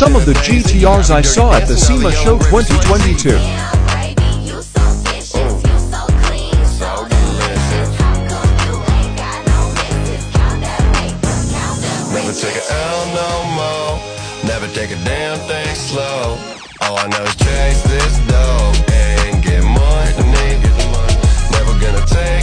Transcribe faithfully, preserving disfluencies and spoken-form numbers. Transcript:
some of the G T Rs I saw at the SEMA show twenty twenty-two. Never take a L no more, never take a damn thing slow. All I know is chase this dough and get money. Never gonna take